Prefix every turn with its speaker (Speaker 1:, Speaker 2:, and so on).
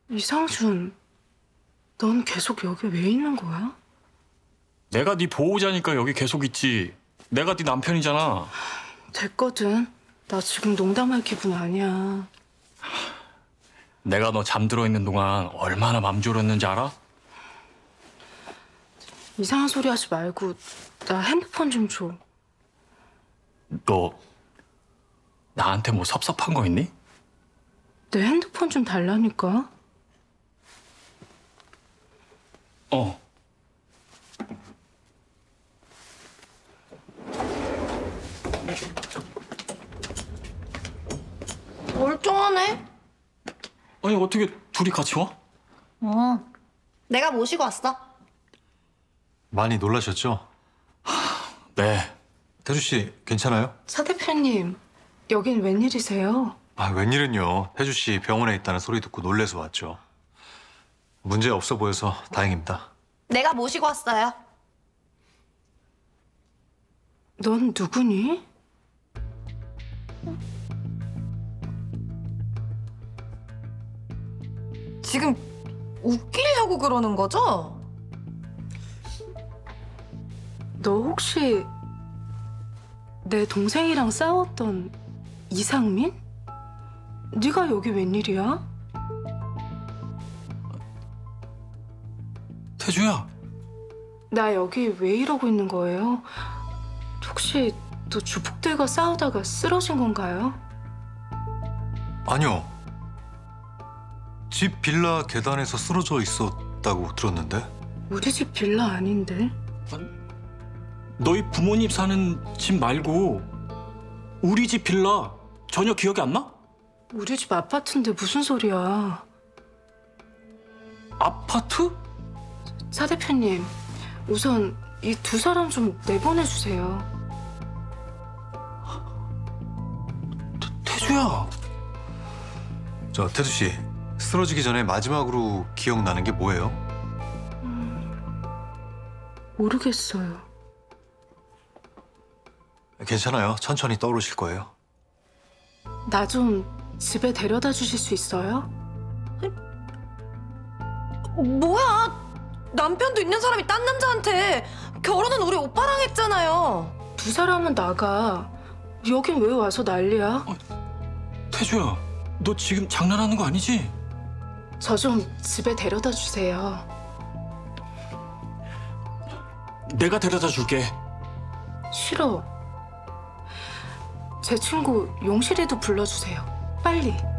Speaker 1: 이상준, 넌 계속 여기 왜 있는 거야?
Speaker 2: 내가 네 보호자니까 여기 계속 있지. 내가 네 남편이잖아.
Speaker 1: 됐거든. 나 지금 농담할 기분 아니야.
Speaker 2: 내가 너 잠들어 있는 동안 얼마나 맘 졸였는지 알아?
Speaker 1: 이상한 소리 하지 말고 나 핸드폰 좀 줘.
Speaker 2: 너 나한테 뭐 섭섭한 거 있니?
Speaker 1: 내 핸드폰 좀 달라니까.
Speaker 2: 어.
Speaker 3: 멀쩡하네.
Speaker 2: 아니 어떻게 둘이 같이 와?
Speaker 3: 내가 모시고 왔어.
Speaker 4: 많이 놀라셨죠?
Speaker 2: 네.
Speaker 4: 태주 씨 괜찮아요?
Speaker 1: 사 대표님, 여긴 웬일이세요?
Speaker 4: 아, 웬일은요. 태주 씨 병원에 있다는 소리 듣고 놀래서 왔죠. 문제 없어 보여서 다행입니다.
Speaker 3: 내가 모시고 왔어요.
Speaker 1: 넌 누구니?
Speaker 3: 지금 웃기려고 그러는 거죠?
Speaker 1: 너 혹시 내 동생이랑 싸웠던 이상민? 네가 여기 웬일이야?
Speaker 2: 태주야.
Speaker 1: 나 여기 왜 이러고 있는 거예요? 혹시 너 주폭들과 싸우다가 쓰러진 건가요?
Speaker 4: 아니요. 집 빌라 계단에서 쓰러져 있었다고 들었는데.
Speaker 1: 우리 집 빌라 아닌데?
Speaker 2: 너희 부모님 사는 집 말고 우리 집 빌라 전혀 기억이 안 나?
Speaker 1: 우리 집 아파트인데 무슨 소리야?
Speaker 2: 아파트?
Speaker 1: 사 대표님, 우선 이 두 사람 좀 내보내주세요.
Speaker 2: 태주야.
Speaker 4: 저 태주 씨 쓰러지기 전에 마지막으로 기억나는 게 뭐예요?
Speaker 1: 모르겠어요.
Speaker 4: 괜찮아요. 천천히 떠오르실 거예요.
Speaker 1: 나 좀 집에 데려다 주실 수 있어요?
Speaker 3: 뭐야? 남편도 있는 사람이 딴 남자한테 결혼은 우리 오빠랑 했잖아요.
Speaker 1: 두 사람은 나가. 여긴 왜 와서 난리야?
Speaker 2: 태주야. 너 지금 장난하는 거 아니지?
Speaker 1: 저 좀 집에 데려다 주세요.
Speaker 2: 내가 데려다 줄게.
Speaker 1: 싫어. 제 친구 용실이도 불러주세요. 빨리.